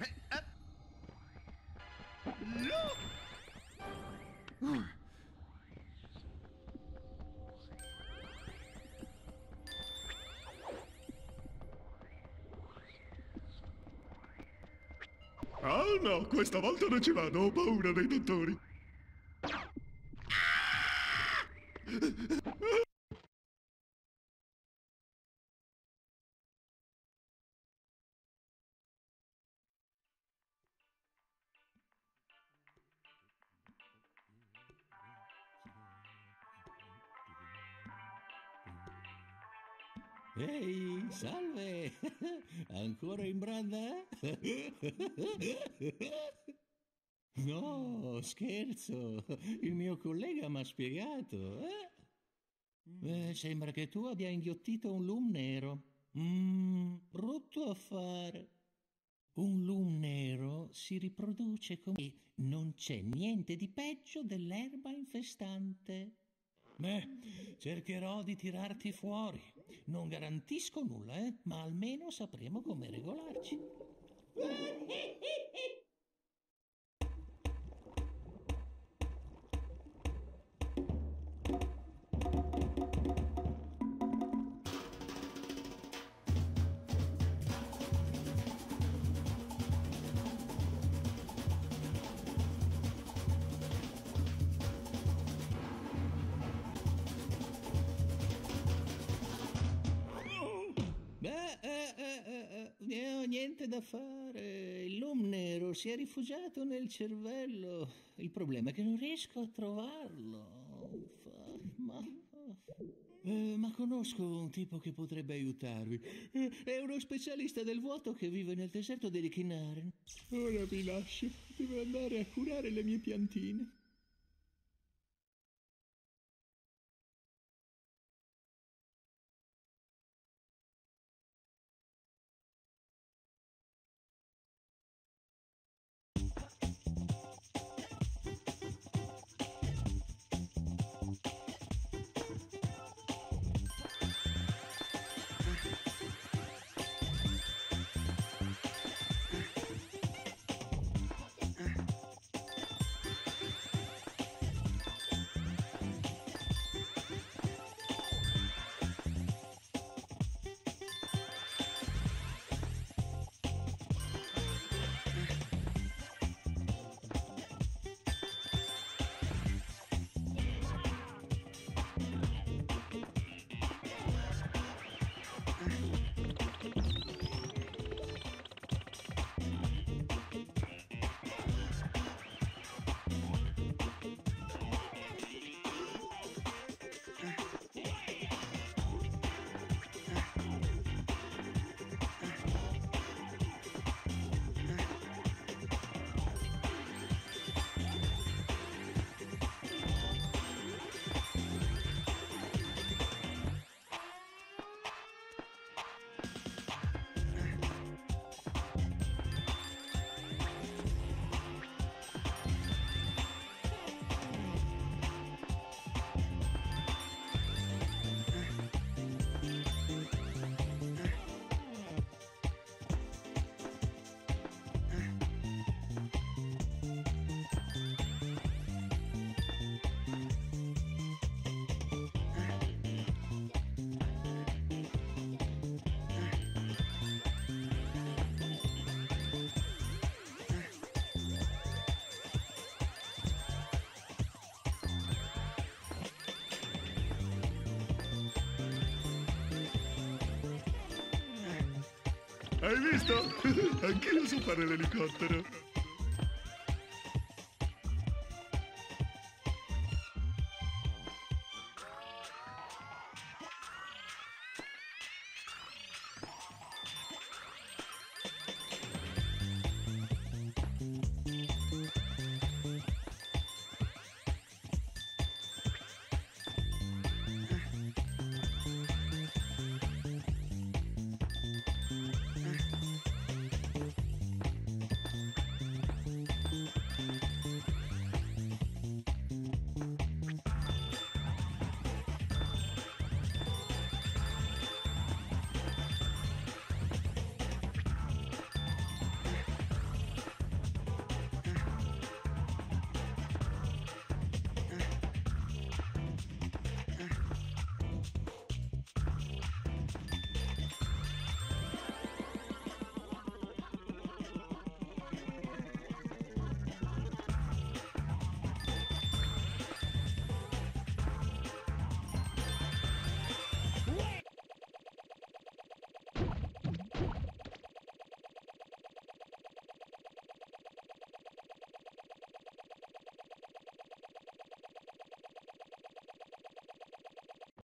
Ah no, questa volta non ci vado, ho paura dei dottori. Ehi, salve! Ancora in branda? No, scherzo. Il mio collega mi ha spiegato. Sembra che tu abbia inghiottito un lum nero. Brutto affare. Un lum nero si riproduce come... Non c'è niente di peggio dell'erba infestante. Cercherò di tirarti fuori. Non garantisco nulla, ma almeno sapremo come regolarci. Ne ho niente da fare. Il lum nero si è rifugiato nel cervello. Il problema è che non riesco a trovarlo. Ma conosco un tipo che potrebbe aiutarvi. È uno specialista del vuoto che vive nel deserto dei Kinaren. Ora vi lascio. Devo andare a curare le mie piantine. Hai visto? Anch'io so fare l'elicottero.